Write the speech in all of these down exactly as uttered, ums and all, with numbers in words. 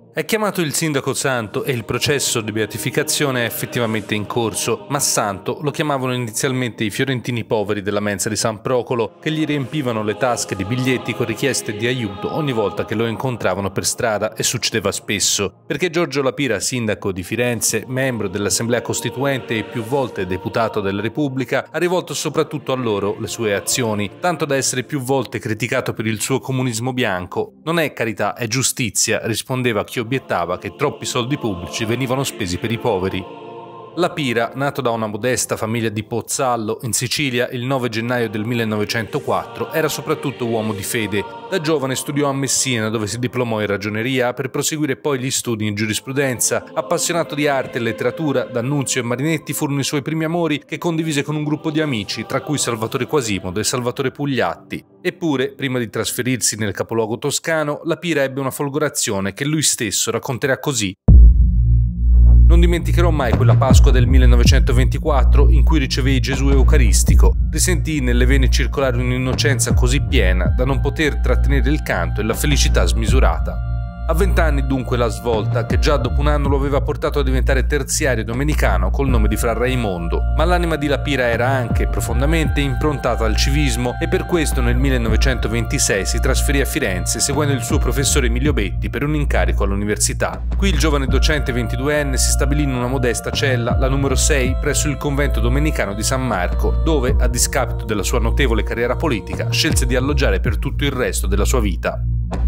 È chiamato il sindaco santo e il processo di beatificazione è effettivamente in corso, ma santo lo chiamavano inizialmente i fiorentini poveri della mensa di San Procolo, che gli riempivano le tasche di biglietti con richieste di aiuto ogni volta che lo incontravano per strada, e succedeva spesso, perché Giorgio La Pira, sindaco di Firenze, membro dell'Assemblea Costituente e più volte deputato della Repubblica, ha rivolto soprattutto a loro le sue azioni, tanto da essere più volte criticato per il suo comunismo bianco. Non è carità, è giustizia, rispondeva chi obiettava che troppi soldi pubblici venivano spesi per i poveri. La Pira, nato da una modesta famiglia di Pozzallo, in Sicilia, il nove gennaio del millenovecentoquattro, era soprattutto uomo di fede. Da giovane studiò a Messina, dove si diplomò in ragioneria, per proseguire poi gli studi in giurisprudenza. Appassionato di arte e letteratura, D'Annunzio e Marinetti furono i suoi primi amori, che condivise con un gruppo di amici, tra cui Salvatore Quasimodo e Salvatore Pugliatti. Eppure, prima di trasferirsi nel capoluogo toscano, La Pira ebbe una folgorazione che lui stesso racconterà così. Non dimenticherò mai quella Pasqua del millenovecentoventiquattro in cui ricevei Gesù Eucaristico. Risentii nelle vene circolare un'innocenza così piena da non poter trattenere il canto e la felicità smisurata. A vent'anni dunque la svolta, che già dopo un anno lo aveva portato a diventare terziario domenicano col nome di Fra Raimondo, ma l'anima di La Pira era anche profondamente improntata al civismo e per questo nel millenovecentoventisei si trasferì a Firenze seguendo il suo professore Emilio Betti per un incarico all'università. Qui il giovane docente ventiduenne si stabilì in una modesta cella, la numero sei, presso il convento domenicano di San Marco, dove, a discapito della sua notevole carriera politica, scelse di alloggiare per tutto il resto della sua vita.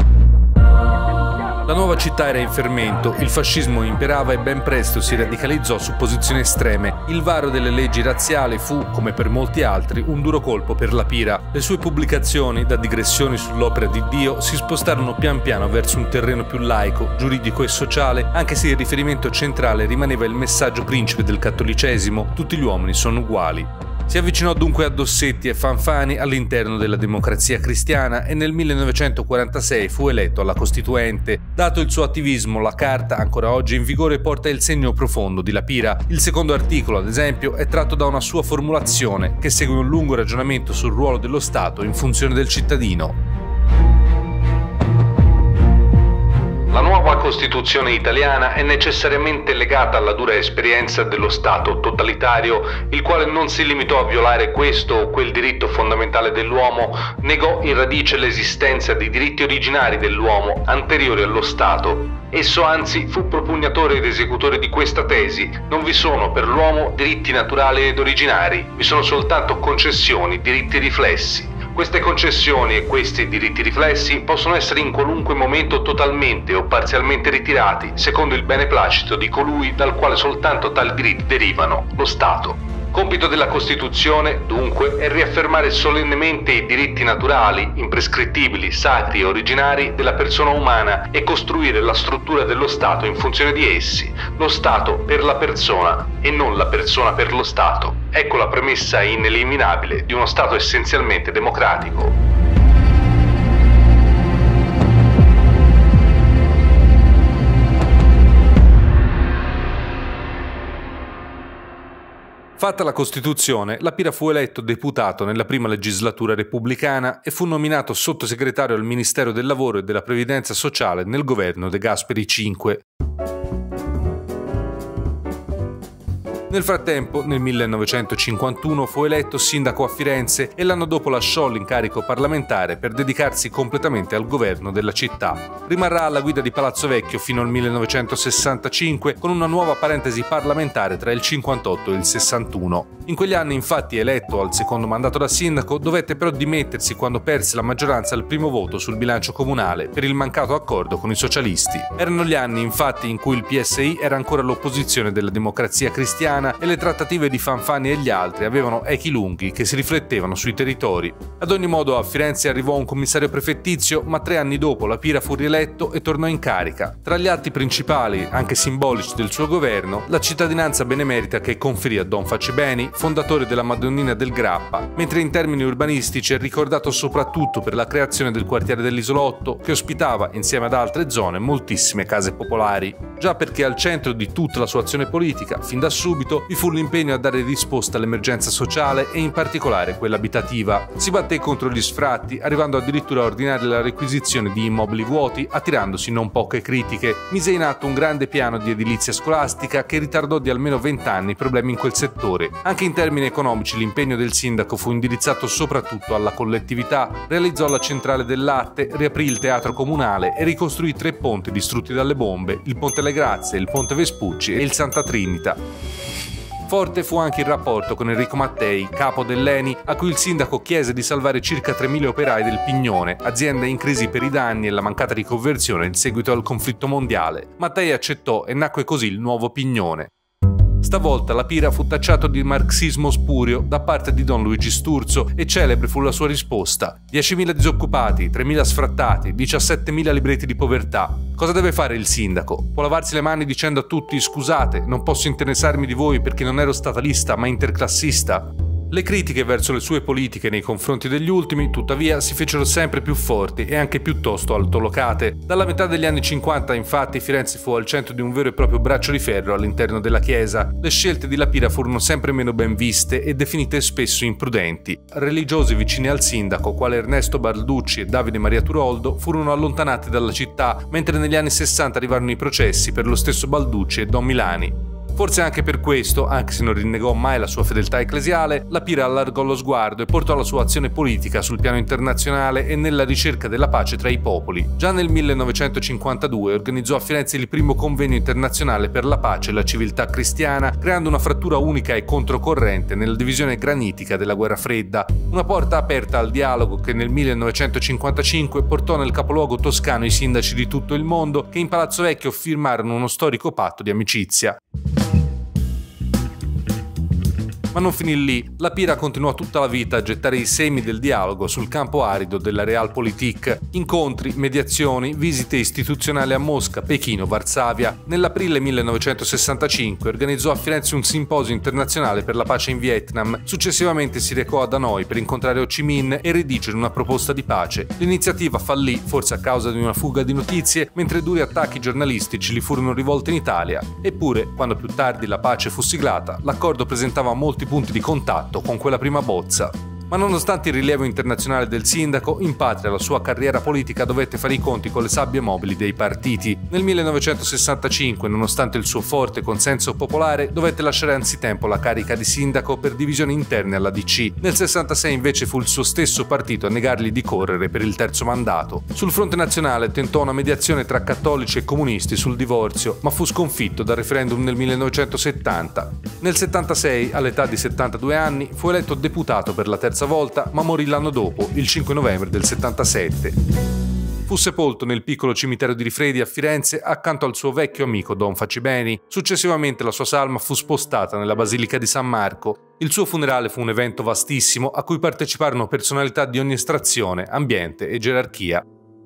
La nuova città era in fermento, il fascismo imperava e ben presto si radicalizzò su posizioni estreme. Il varo delle leggi razziali fu, come per molti altri, un duro colpo per La Pira. Le sue pubblicazioni, da digressioni sull'opera di Dio, si spostarono pian piano verso un terreno più laico, giuridico e sociale, anche se il riferimento centrale rimaneva il messaggio principe del cattolicesimo: tutti gli uomini sono uguali. Si avvicinò dunque a Dossetti e Fanfani all'interno della Democrazia Cristiana e nel millenovecentoquarantasei fu eletto alla Costituente. Dato il suo attivismo, la carta, ancora oggi in vigore, porta il segno profondo di La Pira. Il secondo articolo, ad esempio, è tratto da una sua formulazione che segue un lungo ragionamento sul ruolo dello Stato in funzione del cittadino. La nuova Costituzione italiana è necessariamente legata alla dura esperienza dello Stato totalitario, il quale non si limitò a violare questo o quel diritto fondamentale dell'uomo, negò in radice l'esistenza di diritti originari dell'uomo anteriori allo Stato. Esso anzi fu propugnatore ed esecutore di questa tesi: non vi sono per l'uomo diritti naturali ed originari, vi sono soltanto concessioni, diritti riflessi. Queste concessioni e questi diritti riflessi possono essere in qualunque momento totalmente o parzialmente ritirati, secondo il beneplacito di colui dal quale soltanto tali diritti derivano, lo Stato. Compito della Costituzione, dunque, è riaffermare solennemente i diritti naturali, imprescrittibili, sacri e originari della persona umana e costruire la struttura dello Stato in funzione di essi, lo Stato per la persona e non la persona per lo Stato. Ecco la premessa ineliminabile di uno Stato essenzialmente democratico. Fatta la Costituzione, La Pira fu eletto deputato nella prima legislatura repubblicana e fu nominato sottosegretario al Ministero del Lavoro e della Previdenza Sociale nel governo De Gasperi cinque. Nel frattempo, nel millenovecentocinquantuno fu eletto sindaco a Firenze e l'anno dopo lasciò l'incarico parlamentare per dedicarsi completamente al governo della città. Rimarrà alla guida di Palazzo Vecchio fino al millenovecentosessantacinque, con una nuova parentesi parlamentare tra il cinquantotto e il sessantuno. In quegli anni, infatti, eletto al secondo mandato da sindaco, dovette però dimettersi quando perse la maggioranza al primo voto sul bilancio comunale per il mancato accordo con i socialisti. Erano gli anni, infatti, in cui il P S I era ancora l'opposizione della Democrazia Cristiana e le trattative di Fanfani e gli altri avevano echi lunghi che si riflettevano sui territori. Ad ogni modo a Firenze arrivò un commissario prefettizio, ma tre anni dopo La Pira fu rieletto e tornò in carica. Tra gli atti principali, anche simbolici, del suo governo, la cittadinanza benemerita che conferì a Don Facibeni, fondatore della Madonnina del Grappa, mentre in termini urbanistici è ricordato soprattutto per la creazione del quartiere dell'Isolotto, che ospitava, insieme ad altre zone, moltissime case popolari. Già perché al centro di tutta la sua azione politica, fin da subito, subito vi fu l'impegno a dare risposta all'emergenza sociale e in particolare quella abitativa. Si batté contro gli sfratti, arrivando addirittura a ordinare la requisizione di immobili vuoti, attirandosi non poche critiche. Mise in atto un grande piano di edilizia scolastica che ritardò di almeno vent'anni i problemi in quel settore. Anche in termini economici l'impegno del sindaco fu indirizzato soprattutto alla collettività, realizzò la centrale del latte, riaprì il teatro comunale e ricostruì tre ponti distrutti dalle bombe, il Ponte alle Grazie, il Ponte Vespucci e il Santa Trinita. Forte fu anche il rapporto con Enrico Mattei, capo dell'E N I, a cui il sindaco chiese di salvare circa tremila operai del Pignone, azienda in crisi per i danni e la mancata riconversione in seguito al conflitto mondiale. Mattei accettò e nacque così il nuovo Pignone. Stavolta la Pira fu tacciato di marxismo spurio da parte di Don Luigi Sturzo e celebre fu la sua risposta. diecimila disoccupati, tremila sfrattati, diciassettemila libreti di povertà. Cosa deve fare il sindaco? Può lavarsi le mani dicendo a tutti «scusate, non posso interessarmi di voi perché non ero statalista ma interclassista»? Le critiche verso le sue politiche nei confronti degli ultimi, tuttavia, si fecero sempre più forti e anche piuttosto altolocate. Dalla metà degli anni cinquanta, infatti, Firenze fu al centro di un vero e proprio braccio di ferro all'interno della Chiesa. Le scelte di La Pira furono sempre meno ben viste e definite spesso imprudenti. Religiosi vicini al sindaco, quale Ernesto Balducci e Davide Maria Turoldo, furono allontanati dalla città, mentre negli anni sessanta arrivarono i processi per lo stesso Balducci e Don Milani. Forse anche per questo, anche se non rinnegò mai la sua fedeltà ecclesiale, La Pira allargò lo sguardo e portò la sua azione politica sul piano internazionale e nella ricerca della pace tra i popoli. Già nel millenovecentocinquantadue organizzò a Firenze il primo convegno internazionale per la pace e la civiltà cristiana, creando una frattura unica e controcorrente nella divisione granitica della guerra fredda, una porta aperta al dialogo che nel millenovecentocinquantacinque portò nel capoluogo toscano i sindaci di tutto il mondo che in Palazzo Vecchio firmarono uno storico patto di amicizia. Ma non finì lì. La Pira continuò tutta la vita a gettare i semi del dialogo sul campo arido della Realpolitik. Incontri, mediazioni, visite istituzionali a Mosca, Pechino, Varsavia. Nell'aprile millenovecentosessantacinque organizzò a Firenze un simposio internazionale per la pace in Vietnam. Successivamente si recò ad Hanoi per incontrare Ho Chi Minh e redigere una proposta di pace. L'iniziativa fallì, forse a causa di una fuga di notizie, mentre duri attacchi giornalistici gli furono rivolti in Italia. Eppure, quando più tardi la pace fu siglata, l'accordo presentava molti punti di contatto con quella prima bozza. Ma nonostante il rilievo internazionale del sindaco, in patria la sua carriera politica dovette fare i conti con le sabbie mobili dei partiti. Nel millenovecentosessantacinque, nonostante il suo forte consenso popolare, dovette lasciare anzitempo la carica di sindaco per divisioni interne alla D C. Nel sessantasei invece fu il suo stesso partito a negargli di correre per il terzo mandato. Sul fronte nazionale tentò una mediazione tra cattolici e comunisti sul divorzio, ma fu sconfitto dal referendum nel millenovecentosettanta. Nel settantasei, all'età di settantadue anni, fu eletto deputato per la terza volta, ma morì l'anno dopo, il cinque novembre del settantasette. Fu sepolto nel piccolo cimitero di Rifredi a Firenze accanto al suo vecchio amico Don Facibeni. Successivamente la sua salma fu spostata nella Basilica di San Marco. Il suo funerale fu un evento vastissimo a cui parteciparono personalità di ogni estrazione, ambiente e gerarchia.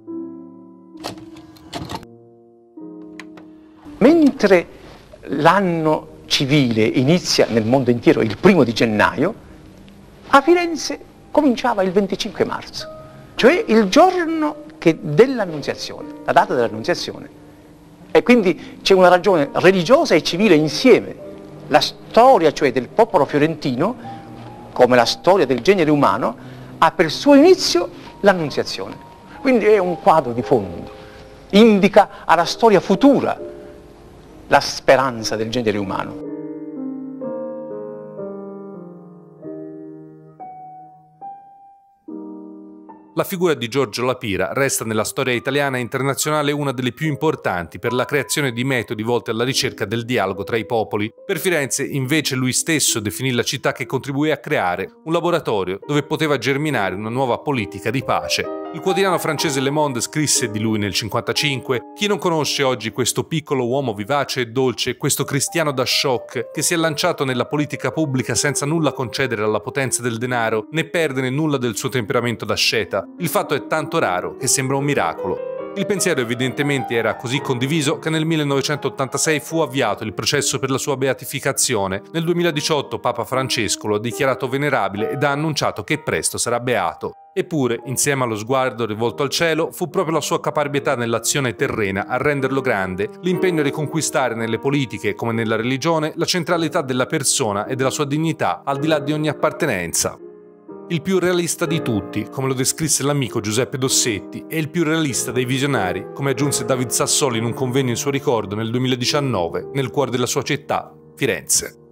Mentre l'anno civile inizia nel mondo intero il primo di gennaio, a Firenze cominciava il venticinque marzo, cioè il giorno che dell'Annunziazione, la data dell'Annunziazione. E quindi c'è una ragione religiosa e civile insieme. La storia, cioè, del popolo fiorentino, come la storia del genere umano, ha per suo inizio l'Annunziazione. Quindi è un quadro di fondo, indica alla storia futura la speranza del genere umano. La figura di Giorgio La Pira resta nella storia italiana e internazionale una delle più importanti per la creazione di metodi volti alla ricerca del dialogo tra i popoli. Per Firenze, invece, lui stesso definì la città che contribuì a creare un laboratorio dove poteva germinare una nuova politica di pace. Il quotidiano francese Le Monde scrisse di lui nel cinquantacinque: «Chi non conosce oggi questo piccolo uomo vivace e dolce, questo cristiano da shock che si è lanciato nella politica pubblica senza nulla concedere alla potenza del denaro né perdere nulla del suo temperamento d'asceta? Il fatto è tanto raro che sembra un miracolo». Il pensiero evidentemente era così condiviso che nel millenovecentottantasei fu avviato il processo per la sua beatificazione. Nel duemiladiciotto Papa Francesco lo ha dichiarato venerabile ed ha annunciato che presto sarà beato. Eppure, insieme allo sguardo rivolto al cielo, fu proprio la sua caparbietà nell'azione terrena a renderlo grande, l'impegno a riconquistare nelle politiche come nella religione la centralità della persona e della sua dignità al di là di ogni appartenenza. Il più realista di tutti, come lo descrisse l'amico Giuseppe Dossetti, e il più realista dei visionari, come aggiunse David Sassoli in un convegno in suo ricordo nel duemiladiciannove, nel cuore della sua città, Firenze.